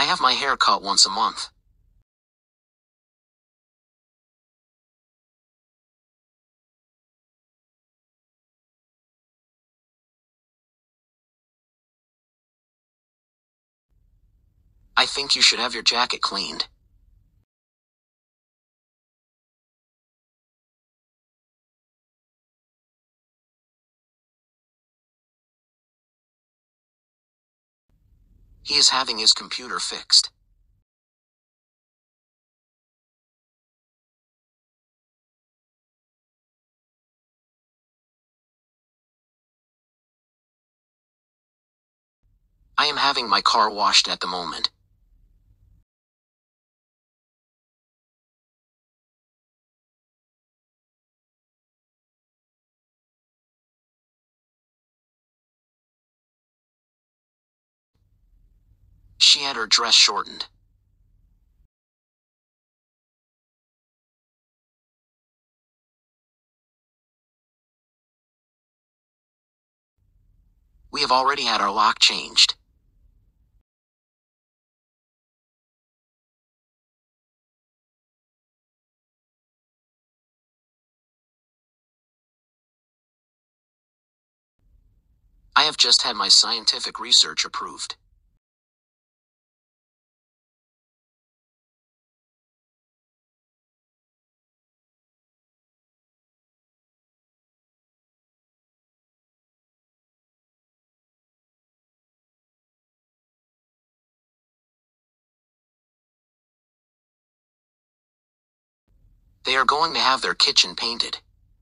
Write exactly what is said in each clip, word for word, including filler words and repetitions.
I have my hair cut once a month. I think you should have your jacket cleaned. He is having his computer fixed. I am having my car washed at the moment. She had her dress shortened. We have already had our lock changed. I have just had my scientific research approved. They are going to have their kitchen painted.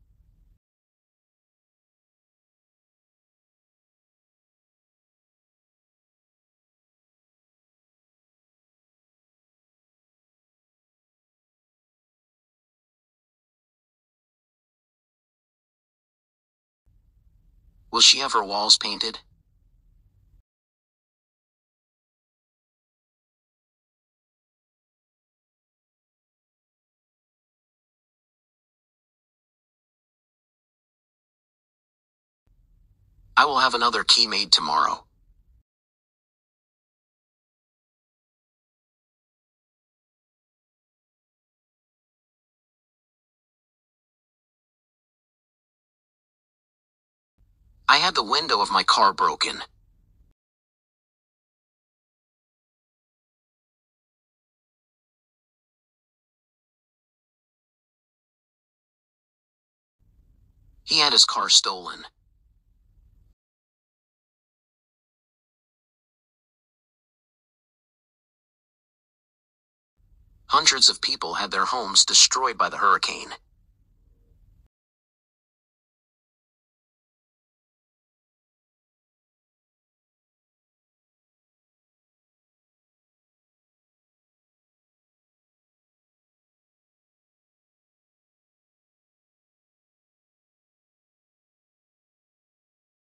Will she have her walls painted? I will have another key made tomorrow. I had the window of my car broken. He had his car stolen. Hundreds of people had their homes destroyed by the hurricane.